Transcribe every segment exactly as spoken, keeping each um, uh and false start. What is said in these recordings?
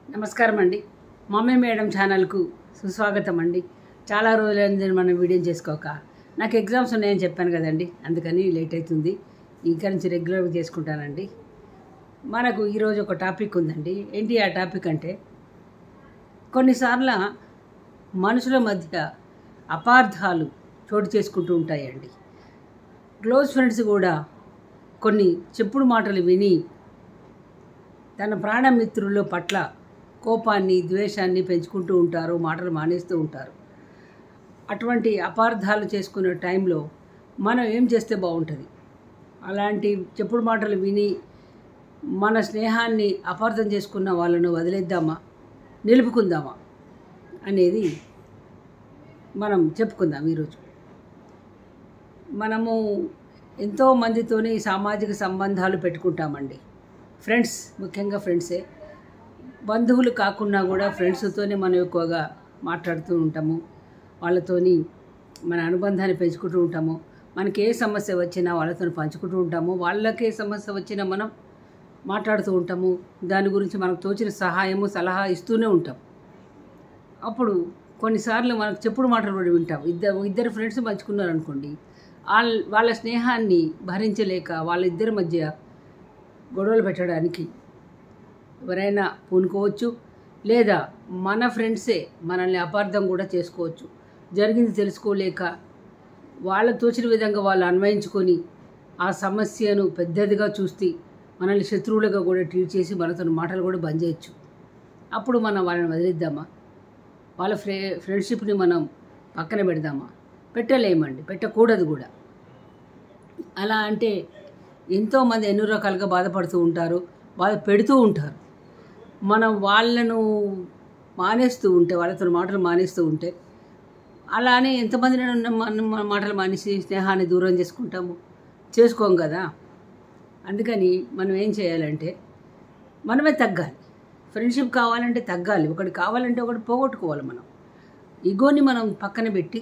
నమస్కారం అండి. Mummy madam ఛానల్కు సుస్వాగతం అండి. చాలా రోజులైంది మనం వీడియో చేసుకోక. నాకు ఎగ్జామ్స్ ఉన్నాయని చెప్పాను కదండి, అందుకని లేట్ అవుతుంది. ఇంకా నుంచి రెగ్యులర్గా చేసుకుంటానండి. మనకు ఈరోజు ఒక టాపిక్ ఉందండి. ఏంటి ఆ టాపిక్ అంటే, కొన్నిసార్లు మనుషుల మధ్య అపార్థాలు చోటు చేసుకుంటూ ఉంటాయండి. క్లోజ్ ఫ్రెండ్స్ కూడా కొన్ని చెప్పుడు మాటలు విని తన ప్రాణమిత్రుల పట్ల కోపాన్ని ద్వేషాన్ని పెంచుకుంటూ ఉంటారు, మాటలు మానేస్తూ ఉంటారు. అటువంటి అపార్థాలు చేసుకునే టైంలో మనం ఏం చేస్తే బాగుంటుంది? అలాంటి చెప్పుడు మాటలు విని మన స్నేహాన్ని అపార్థం చేసుకున్న వాళ్ళను వదిలేద్దామా, నిలుపుకుందామా అనేది మనం చెప్పుకుందాం. ఈరోజు మనము ఎంతో మందితోనే సామాజిక సంబంధాలు పెట్టుకుంటామండి. ఫ్రెండ్స్, ముఖ్యంగా ఫ్రెండ్సే. బంధువులు కాకుండా కూడా ఫ్రెండ్స్తోనే మనం ఎక్కువగా మాట్లాడుతూ ఉంటాము. వాళ్ళతోని మన అనుబంధాన్ని పెంచుకుంటూ ఉంటాము. మనకి ఏ సమస్య వచ్చినా వాళ్ళతో పంచుకుంటూ ఉంటాము. వాళ్ళకే సమస్య వచ్చినా మనం మాట్లాడుతూ ఉంటాము. దాని గురించి మనకు తోచిన సహాయము సలహా ఇస్తూనే ఉంటాం. అప్పుడు కొన్నిసార్లు మనకు చెప్పుడు మాటలు కూడా వింటాం. ఇద్దరు ఇద్దరు ఫ్రెండ్స్ పంచుకున్నారు అనుకోండి, వాళ్ళ వాళ్ళ స్నేహాన్ని భరించలేక వాళ్ళిద్దరి మధ్య గొడవలు పెట్టడానికి ఎవరైనా పూనుకోవచ్చు. లేదా మన ఫ్రెండ్సే మనల్ని అపార్థం కూడా చేసుకోవచ్చు. జరిగింది తెలుసుకోలేక వాళ్ళ తోచిన విధంగా వాళ్ళు అన్వయించుకొని ఆ సమస్యను పెద్దదిగా చూస్తే మనల్ని శత్రువులుగా కూడా ట్రీట్ చేసి మనతో మాటలు కూడా బంద్ చేయొచ్చు. అప్పుడు మనం వాళ్ళని వదిలేద్దామా? వాళ్ళ ఫ్రె ఫ్రెండ్షిప్ని మనం పక్కన పెడదామా? పెట్టలేమండి, పెట్టకూడదు కూడా. అలా అంటే ఎంతోమంది ఎన్నో రకాలుగా బాధపడుతూ ఉంటారు, బాధ పెడుతూ ఉంటారు. మనం వాళ్ళను మానేస్తూ ఉంటే, వాళ్ళతో మాటలు మానేస్తూ ఉంటే, అలానే ఎంతమంది మన మాటలు మానేసి స్నేహాన్ని దూరం చేసుకుంటాము? చేసుకోం కదా. అందుకని మనం ఏం చేయాలంటే, మనమే తగ్గాలి. ఫ్రెండ్షిప్ కావాలంటే తగ్గాలి. ఒకటి కావాలంటే ఒకటి పోగొట్టుకోవాలి. మనం ఈగోని మనం పక్కన పెట్టి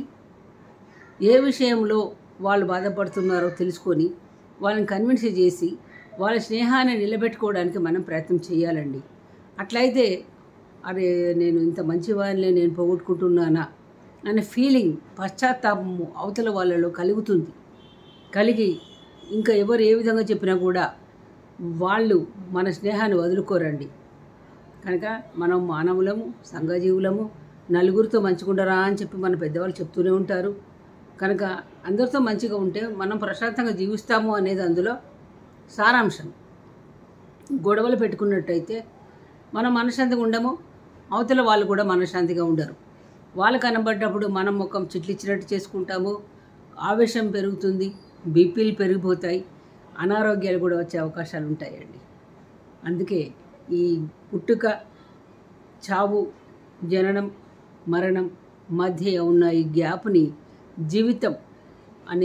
ఏ విషయంలో వాళ్ళు బాధపడుతున్నారో తెలుసుకొని వాళ్ళని కన్విన్స్ చేసి వాళ్ళ స్నేహాన్ని నిలబెట్టుకోవడానికి మనం ప్రయత్నం చేయాలండి. అట్లయితే అరే నేను ఇంత మంచివాళ్ళని నేను పోగొట్టుకుంటున్నానా అనే ఫీలింగ్, పశ్చాత్తాపము అవతల వాళ్ళలో కలుగుతుంది. కలిగి ఇంకా ఎవరు ఏ విధంగా చెప్పినా కూడా వాళ్ళు మన స్నేహాన్ని వదులుకోరండి. కనుక మనం మానవులము, సంఘజీవులము, నలుగురితో మంచిగుండరా అని చెప్పి మన పెద్దవాళ్ళు చెప్తూనే ఉంటారు. కనుక అందరితో మంచిగా ఉంటే మనం ప్రశాంతంగా జీవిస్తాము అనేది అందులో సారాంశం. గొడవలు పెట్టుకున్నట్టయితే మనం మనశ్శాంతిగా ఉండము, అవతల వాళ్ళు కూడా మనశ్శాంతిగా ఉండరు. వాళ్ళు కనబడ్డప్పుడు మనం ముఖం చిట్లిచ్చినట్టు చేసుకుంటాము, ఆవేశం పెరుగుతుంది, బీపీలు పెరిగిపోతాయి, అనారోగ్యాలు కూడా వచ్చే అవకాశాలు ఉంటాయండి. అందుకే ఈ పుట్టుక, చావు, జననం, మరణం మధ్య ఉన్న ఈ గ్యాప్ని జీవితం అనే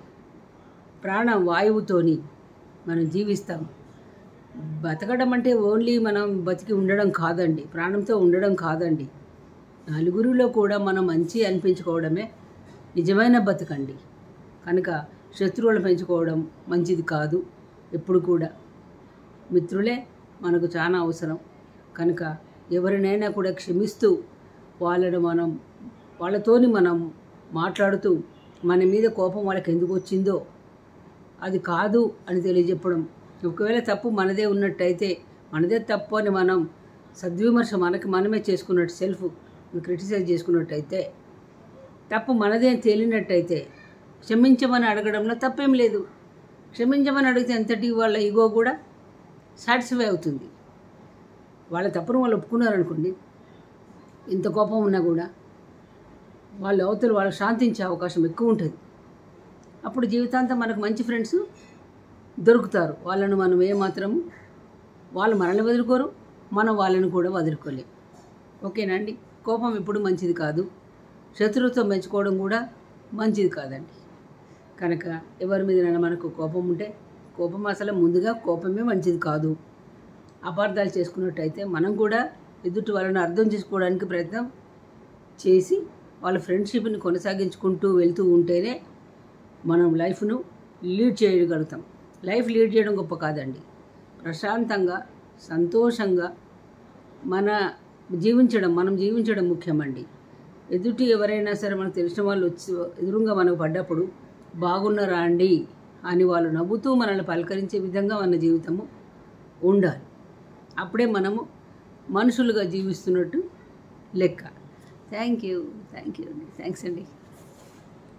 ప్రాణ వాయువుతోని మనం జీవిస్తాం. బతకడం అంటే ఓన్లీ మనం బతికి ఉండడం కాదండి, ప్రాణంతో ఉండడం కాదండి. నలుగురిలో కూడా మనం మంచి అనిపించుకోవడమే నిజమైన బతుకండి. కనుక శత్రువులు పెంచుకోవడం మంచిది కాదు. ఎప్పుడు కూడా మిత్రులే మనకు చాలా అవసరం. కనుక ఎవరినైనా కూడా క్షమిస్తూ వాళ్ళను మనం వాళ్ళతోని మనం మాట్లాడుతూ మన మీద కోపం వాళ్ళకి ఎందుకు వచ్చిందో అది కాదు అని తెలియజెప్పడం. ఒకవేళ తప్పు మనదే ఉన్నట్టయితే మనదే తప్పు అని మనం సద్విమర్శ మనకి మనమే చేసుకున్నట్టు, సెల్ఫ్ క్రిటిసైజ్ చేసుకున్నట్టయితే, తప్పు మనదే తేలినట్టయితే క్షమించమని అడగడంలో తప్పేం లేదు. క్షమించమని అడిగితే ఎంతటి వాళ్ళ ఈగో కూడా సాటిస్ఫై అవుతుంది. వాళ్ళ తప్పును వాళ్ళు ఒప్పుకున్నారనుకోండి, ఇంత కోపం ఉన్నా కూడా వాళ్ళు అవతల వాళ్ళు శాంతించే అవకాశం ఎక్కువ ఉంటుంది. అప్పుడు జీవితాంతం మనకు మంచి ఫ్రెండ్స్ దొరుకుతారు. వాళ్ళను మనం ఏమాత్రం వాళ్ళు మనల్ని వదులుకోరు, మనం వాళ్ళని కూడా వదులుకోలేం. ఓకేనా అండి? కోపం ఎప్పుడు మంచిది కాదు, శత్రుత్వం పెంచుకోవడం కూడా మంచిది కాదండి. కనుక ఎవరి మీదైనా మనకు కోపం ఉంటే, కోపం అసలు ముందుగా కోపమే మంచిది కాదు. అపార్థాలు చేసుకున్నట్టయితే మనం కూడా ఎదుటి వాళ్ళని అర్థం చేసుకోవడానికి ప్రయత్నం చేసి వాళ్ళ ఫ్రెండ్షిప్ని కొనసాగించుకుంటూ వెళ్తూ ఉంటేనే మనం లైఫ్ను లీడ్ చేయగలుగుతాం. లైఫ్ లీడ్ చేయడం గొప్ప కాదండి, ప్రశాంతంగా సంతోషంగా మన జీవించడం మనం జీవించడం ముఖ్యమండి. ఎదుటి ఎవరైనా సరే మనకు తెలిసిన వాళ్ళు వచ్చి ఎదురుగా మనకు పడ్డప్పుడు బాగున్నారా అండి అని వాళ్ళు నవ్వుతూ మనల్ని పలకరించే విధంగా మన జీవితము ఉండాలి. అప్పుడే మనము మనుషులుగా జీవిస్తున్నట్టు లెక్క. థ్యాంక్ యూ థ్యాంక్ యూ అండి థ్యాంక్స్ అండి.